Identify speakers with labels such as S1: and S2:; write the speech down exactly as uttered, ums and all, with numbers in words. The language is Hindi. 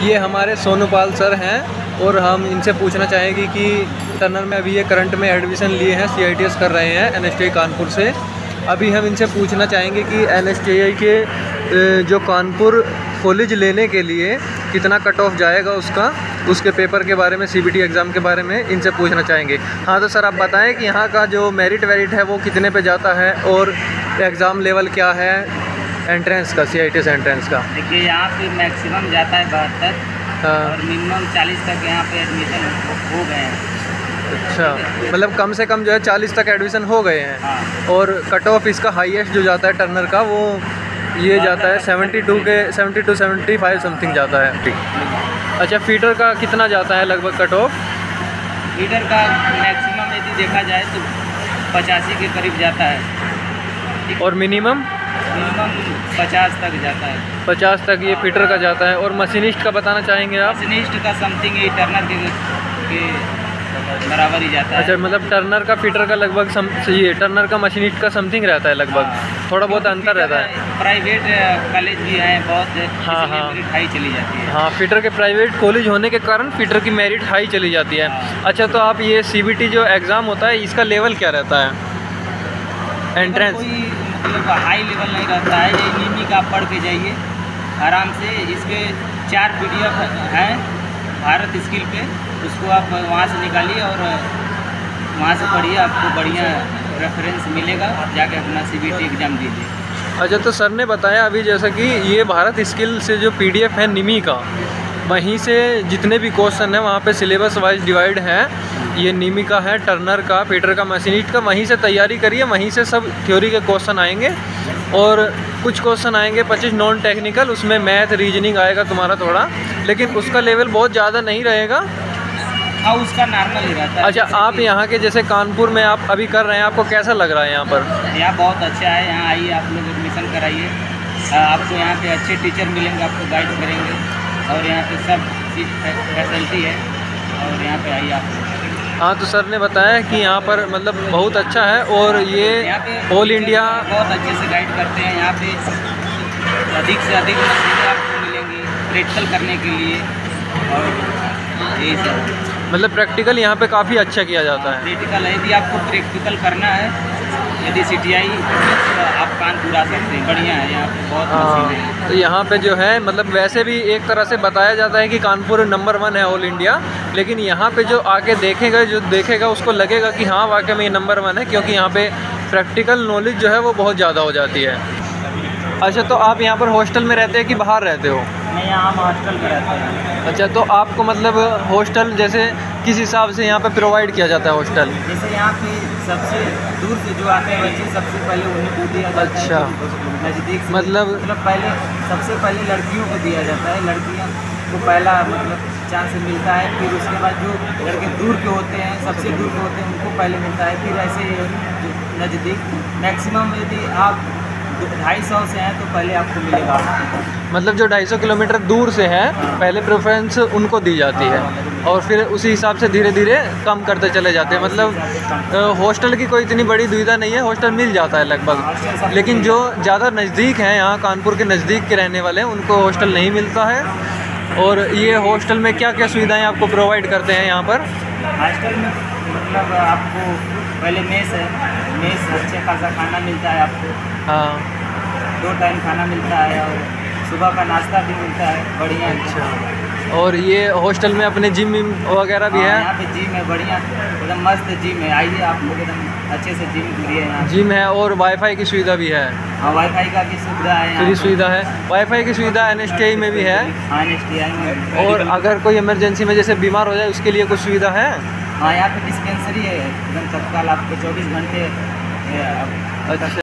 S1: ये हमारे सोनूपाल सर हैं और हम इनसे पूछना चाहेंगे कि टर्नर में अभी ये करंट में एडमिशन लिए हैं, सी आई टी एस कर रहे हैं N S T I Kanpur से। अभी हम इनसे पूछना चाहेंगे कि एन एस टी आई के जो कानपुर कॉलेज लेने के लिए कितना कट ऑफ जाएगा उसका, उसके पेपर के बारे में, सी बी टी एग्ज़ाम के बारे में इनसे पूछना चाहेंगे। हाँ तो सर आप बताएं कि यहाँ का जो मेरिट वेरिट है वो कितने पे जाता है और एग्ज़ाम लेवल क्या है एंट्रेंस का, C I T S entrance का?
S2: देखिए यहाँ पे मैक्सिमम जाता है बहत्तर
S1: हाँ।
S2: और मिनिमम चालीस तक यहाँ पे एडमिशन हो गए हैं।
S1: अच्छा, मतलब कम से कम जो है चालीस तक एडमिशन हो गए हैं।
S2: हाँ।
S1: और कट ऑफ इसका हाईएस्ट जो जाता है टर्नर का वो ये जाता है सेवेंटी टू के seventy two seventy five something जाता है। अच्छा, फीटर का कितना जाता है लगभग कट ऑफ?
S2: फीटर का मैक्सिमम यदि देखा जाए तो पचासी के करीब जाता है
S1: और मिनिमम
S2: मिनिमम पचास तक जाता है।
S1: पचास तक ये फीटर का जाता है। और मशीनिस्ट का बताना चाहेंगे आप?
S2: मशीनिस्ट का समथिंग ये टर्नर के, के बराबर ही जाता है।
S1: अच्छा, मतलब टर्नर का फीटर का लगभग सम ये टर्नर का मशीनिस्ट का समथिंग रहता है लगभग। हाँ। थोड़ा बहुत अंतर रहता है।
S2: प्राइवेट कॉलेज भी हैं बहुत,
S1: हाँ हाँ
S2: मेरिट हाई चली जाती है।
S1: हाँ, फीटर के प्राइवेट कॉलेज होने के कारण फीटर की मेरिट हाई चली जाती है। अच्छा, तो आप ये सी बी टी जो एग्ज़ाम होता है इसका लेवल क्या रहता है एंट्रेंस?
S2: कोई मतलब हाई लेवल नहीं रहता है, ये नीमी का आप पढ़ के जाइए आराम से। इसके चार पी डी एफ हैं भारत स्किल पे, उसको आप वहाँ से निकालिए और वहाँ से पढ़िए, आपको बढ़िया रेफरेंस मिलेगा, जाके अपना सी बी टी एग्ज़ाम दीजिए।
S1: अच्छा, तो सर ने बताया अभी जैसा कि ये भारत स्किल से जो पी डी एफ है निमी का, वहीं से जितने भी क्वेश्चन हैं वहाँ पे सिलेबस वाइज डिवाइड है। ये निमी का है, टर्नर का, फीटर का, मशीनिस्ट का, वहीं से तैयारी करिए, वहीं से सब थ्योरी के क्वेश्चन आएंगे। और कुछ क्वेश्चन आएंगे पच्चीस नॉन टेक्निकल, उसमें मैथ रीजनिंग आएगा तुम्हारा थोड़ा, लेकिन उसका लेवल बहुत ज़्यादा नहीं रहेगा।
S2: हाँ, उसका नॉर्मल ही रहता है।
S1: अच्छा, आप यहाँ के जैसे कानपुर में आप अभी कर रहे हैं, आपको कैसा लग रहा है यहाँ पर?
S2: यहाँ बहुत अच्छा है, यहाँ आइए आप लोग एडमिशन कराइए, आपको यहाँ पे अच्छे टीचर मिलेंगे, आपको गाइड करेंगे और यहाँ पे सब चीज़ फैसिलिटी है और यहाँ पे आइए आप।
S1: हाँ, तो सर ने बताया कि यहाँ पर मतलब बहुत अच्छा है और ये ऑल इंडिया
S2: बहुत अच्छे से गाइड करते हैं। यहाँ पे अधिक से अधिक मशीनें आपको मिलेंगी प्रैक्टिकल करने के लिए और यही सब,
S1: मतलब प्रैक्टिकल यहाँ पे काफ़ी अच्छा किया जाता है।
S2: प्रैक्टिकल है, यदि आपको प्रैक्टिकल करना है, यदि सी टी आई तो आप कानपुर आ सकते हैं, बढ़िया है यहाँ पे बहुत मशीनें हैं।
S1: तो यहाँ पे जो है मतलब वैसे भी एक तरह से बताया जाता है कि कानपुर नंबर वन है ऑल इंडिया, लेकिन यहाँ पे जो आके देखेगा जो देखेगा उसको लगेगा कि हाँ वाकई में ये नंबर वन है, क्योंकि यहाँ पे प्रैक्टिकल नॉलेज जो है वो बहुत ज़्यादा हो जाती है। अच्छा, तो आप यहाँ पर हॉस्टल में रहते हैं कि बाहर रहते हो?
S2: मैं यहाँ हॉस्टल में रहता हूँ।
S1: अच्छा, तो आपको मतलब हॉस्टल जैसे किस हिसाब से यहाँ पे प्रोवाइड किया जाता है हॉस्टल?
S2: जैसे यहाँ पे सबसे दूर से जो आते हैं बच्चे, सबसे पहले उन्हीं को दिया जाता है।
S1: अच्छा,
S2: नज़दीक से
S1: मतलब
S2: मतलब पहले सबसे पहले लड़कियों को दिया जाता है, लड़कियों को पहला मतलब चांस मिलता है, फिर उसके बाद जो लड़के दूर के होते हैं, सबसे दूर के होते हैं, उनको पहले मिलता है, फिर ऐसे नज़दीक मैक्सिमम यदि आप ढाई सौ से हैं तो पहले आपको मिलेगा।
S1: मतलब जो ढाई सौ किलोमीटर दूर से है पहले प्रेफरेंस उनको दी जाती है और फिर उसी हिसाब से धीरे धीरे कम करते चले जाते हैं। मतलब हॉस्टल की कोई इतनी बड़ी दुविधा नहीं है, हॉस्टल मिल जाता है लगभग, लेकिन जो ज़्यादा नज़दीक हैं, यहाँ कानपुर के नज़दीक के रहने वाले हैं, उनको हॉस्टल नहीं मिलता है। और ये हॉस्टल में क्या क्या सुविधाएँ आपको प्रोवाइड करते हैं यहाँ पर?
S2: हॉस्टल में मतलब आपको पहले मेस है, मेस अच्छे खासा खाना मिलता है आपको।
S1: हाँ,
S2: दो टाइम खाना मिलता है और सुबह का नाश्ता भी मिलता है, बढ़िया।
S1: अच्छा, और ये हॉस्टल में अपने जिम वगैरह भी है?
S2: यहाँ पे जिम है, बढ़िया एकदम मस्त जिम है, आइए आप लोग एकदम अच्छे से जिम करिए। यहाँ
S1: जिम है और वाईफाई की सुविधा भी है?
S2: हाँ, वाईफाई का भी सुविधा है,
S1: फ्री सुविधा है। वाईफाई की सुविधा एन एस टी आई में भी है?
S2: हाँ, एन एस टी आई में।
S1: और अगर कोई इमरजेंसी में जैसे बीमार हो जाए उसके लिए कुछ सुविधा है?
S2: हाँ, यहाँ पे डिस्पेंसरी है एकदम तत्काल, आपको चौबीस घंटे।
S1: अच्छा।